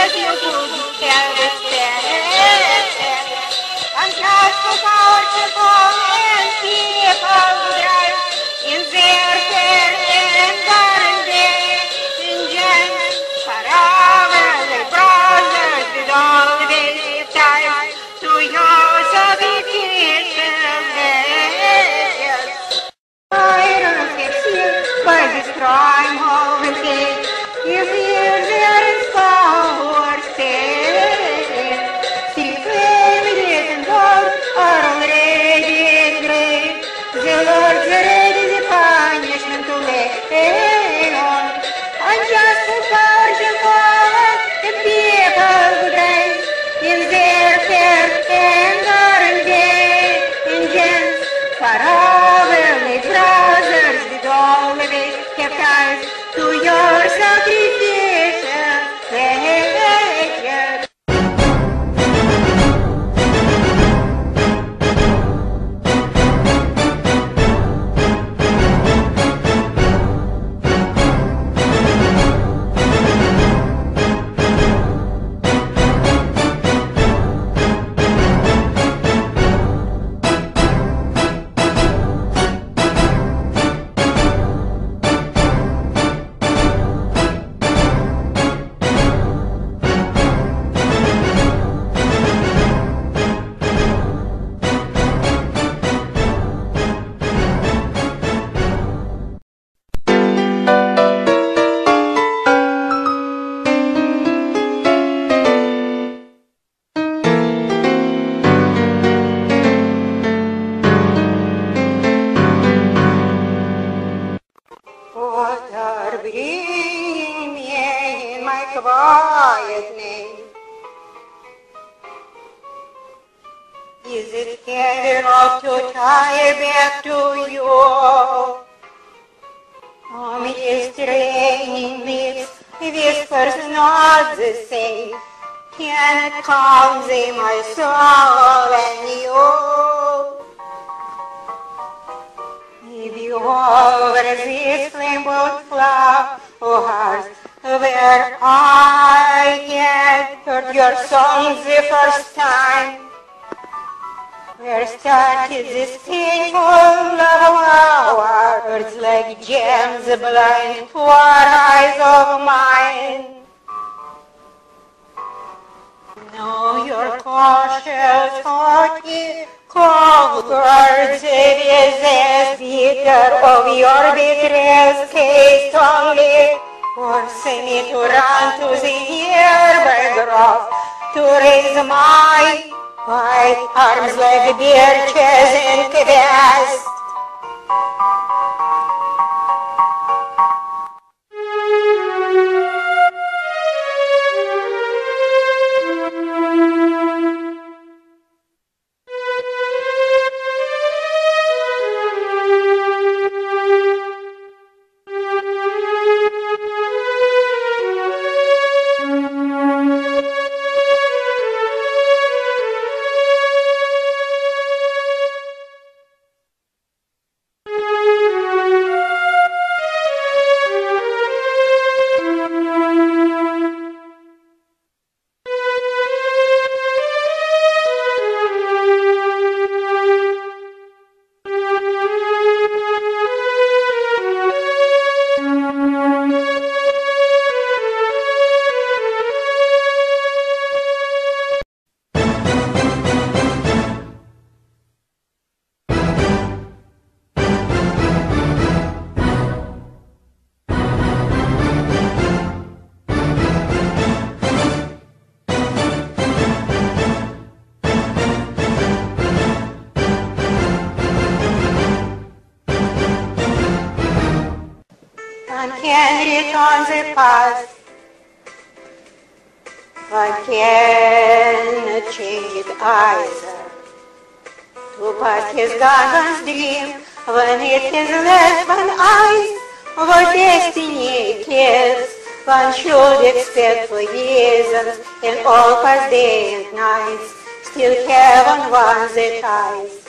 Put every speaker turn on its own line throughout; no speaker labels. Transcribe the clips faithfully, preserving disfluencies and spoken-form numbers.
if you couldn't understand. And just look out to foreign people drive in their fair and garden day. Engines, caravans, brothers, with all the time to your sophistication. I don't get here by this crime of the day. If here there is power staying, see families and dogs are already great. The Lord's ready the punishment to lay on. And just to purge the fallen, the people who die in their fair and garden day. Engines, caravans, brothers, with all they kept eyes to your sacrifice. Water, bring me in my quiet name. Is it heavy enough to tie back to you? Oh, it's raining lips, whispers not the same. Can it calm my soul and you? Maybe over this flame-boat flowers, where I had heard your songs the first time, where started this painful love hour, words like gems blind poor eyes of mine. Know your cautious heart, cold words, it is as bitter of your betrayal's taste only, forcing me to run to the nearby grove, to raise my white arms like birches in Quebec. One can return the past, one can change it either. To pass his garden's dream, when it is less than eyes, what destiny kills, one should expect for years, in all past days and nights, still heaven wants the ties.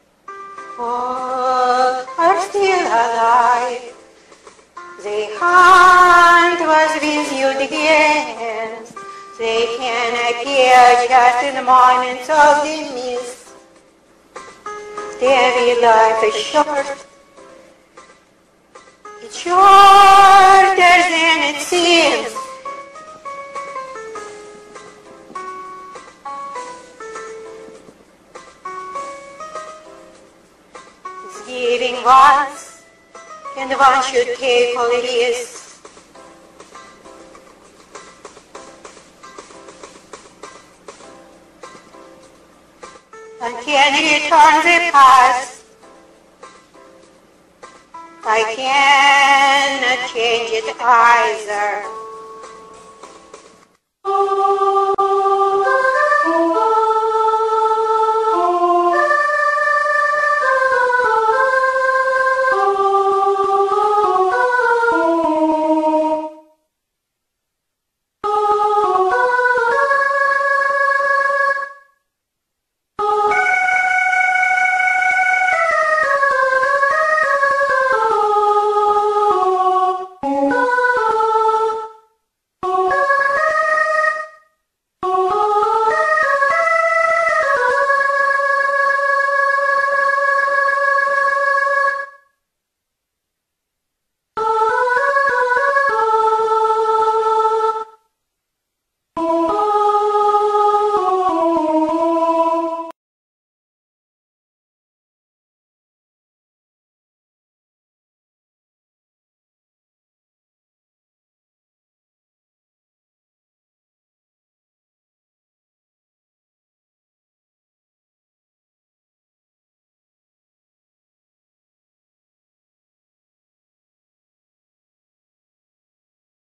All are still alive. The hunt was with you against They can appear just in the moments of the mist. Every life is short. It's shorter than it seems. It's giving once, and one should take all it is. And can return the past. I cannot change it either.